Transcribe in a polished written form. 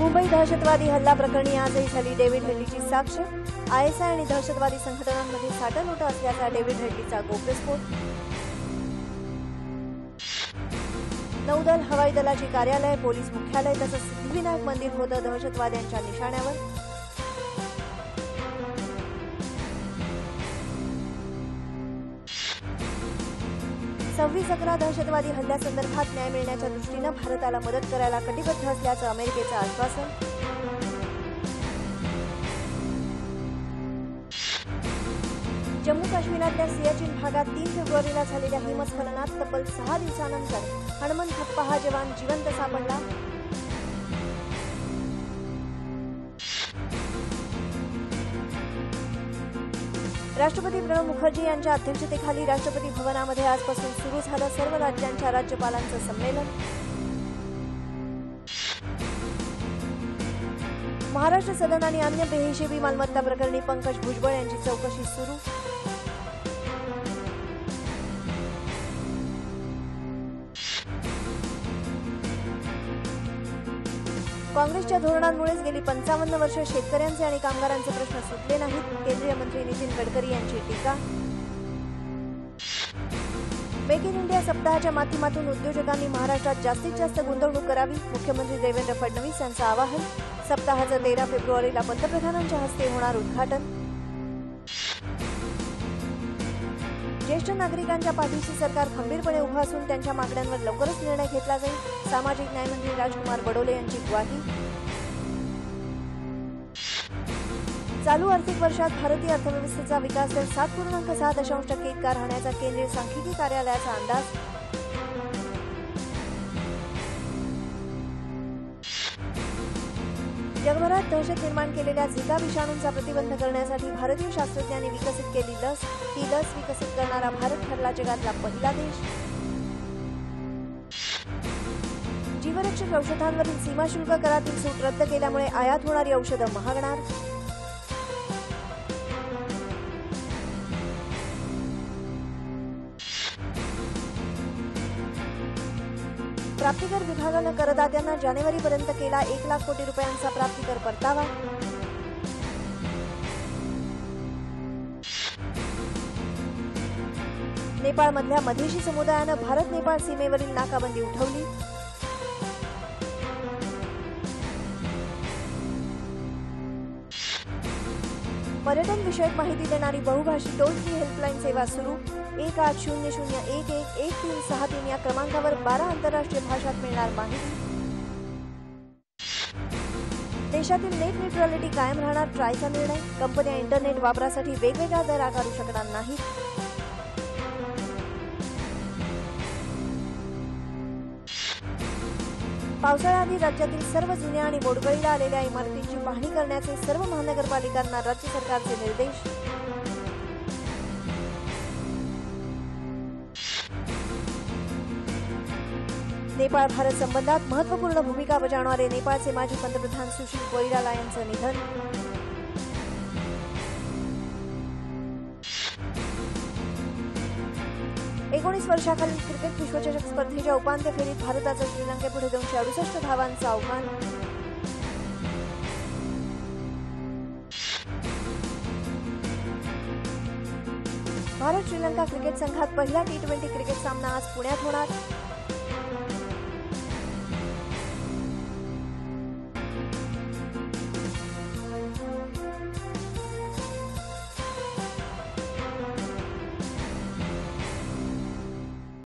मुंबई दहशतवादी हल्ला प्रकरणी आजही झाली डेव्हिड हेडलीची साक्ष। आयएसआय आणि दहशतवादी संघटनांमध्ये साटानोटा असल्याचा डेव्हिड हेडलीचा गौप्यस्फोट। नौदल हवाई दलाची कार्यालय, पोलीस मुख्यालय तसंच सिद्धिविनायक मंदिर होतं दहशतवाद्यांच्या निशाण्यावर। 26/11 दहशतवादी हल्ल्यासंदर्भात न्याय मिळण्याच्या दृष्टीनं भारताला मदत करायला कटिबद्ध असल्याचं अमेरिकेचं आश्वासन। जम्मू काश्मीरातल्या सियाचीन भागात 3 फेब्रुवारीला झालेल्या हिमस्खलनात तब्बल 6 दिवसांनंतर हनुमंतप्पा हा जवान जिवंत सापडला। राष्ट्रपती प्रणव मुखर्जी यांच्या अध्यक्षतेखाली राष्ट्रपती भवनामध्ये आजपासून सुरू झालं सर्व राज्यांच्या राज्यपालांचं संमेलन। महाराष्ट्र सदन आणि अन्य बेहिशेबी मालमत्ता प्रकरणी पंकज भुजबळ यांची चौकशी सुरू। काँग्रेसच्या धोरणांमुळेच गेली 55 वर्ष शेतकऱ्यांचे आणि कामगारांचे प्रश्न सुटले नाहीत, केंद्रीय मंत्री नितीन गडकरी यांची टीका। मेक इन इंडिया सप्ताहाच्या माध्यमातून उद्योजकांनी महाराष्ट्रात जास्तीत जास्त गुंतवणूक करावी, मुख्यमंत्री देवेंद्र फडणवीस यांचं आवाहन। सप्ताहाचं 13 फेब्रुवारीला पंतप्रधानांच्या हस्ते होणार उद्घाटन। ज्येष्ठ नागरिकांच्या पाठीशी सरकार खंबीरपणे उभं असून त्यांच्या मागण्यांवर लवकरच निर्णय घेतला जाईल, सामाजिक न्यायमंत्री राजकुमार बडोले यांची ग्वाही। चालू आर्थिक वर्षात भारतीय अर्थव्यवस्थेचा विकास दर 7.6% इतका राहण्याचा केंद्रीय सांख्यिकी कार्यालयाचा अंदाज। जगभरात दहशत निर्माण केलेल्या झिका विषाणूंचा प्रतिबंध करण्यासाठी भारतीय शास्त्रज्ञांनी विकसित केली लस। ही लस विकसित करणारा भारत ठरला जगातला पहिला देश। जीवरक्षक औषधांवरील सीमाशुल्क करातील सूट रद्द केल्यामुळे आयात होणारी औषधं महागणार। प्राप्तिकर विभागानं करदात्यांना जानेवारीपर्यंत केला 1 लाख कोटी रुपयांचा प्राप्तिकर परतावा। नेपाळमधल्या मधेशी समुदायानं भारत नेपाळ सीमेवरील नाकाबंदी उठवली। पर्यटन विषयक माहिती देणारी बहुभाषी टोल फ्री हेल्पलाईन सेवा सुरू। 1800111363 या क्रमांकावर 12 आंतरराष्ट्रीय भाषात मिळणार माहिती। देशातील नेट न्यूट्रॅलिटी कायम राहणार, ट्रायचा निर्णय। कंपन्या इंटरनेट वापरासाठी वेगवेगळा दर आकारू शकणार नाहीत। पावसाळ्याआधी राज्यातील सर्व जुन्या आणि मोडकळीला आलेल्या इमारतींची पाहणी करण्याचे सर्व महानगरपालिकांना राज्य सरकारचे निर्देश। नेपाळ भारत संबंधात महत्त्वपूर्ण भूमिका बजावणारे नेपाळचे माजी पंतप्रधान सुशील कोइराला यांचं निधन। एकोणीस वर्षाखालील क्रिकेट विश्वचषक स्पर्धेच्या उपांत्य फेरीत भारताचं श्रीलंकेपुढे 268 धावांचं आव्हान। भारत श्रीलंका क्रिकेट संघात पहिला T20 क्रिकेट सामना आज पुण्यात होणार।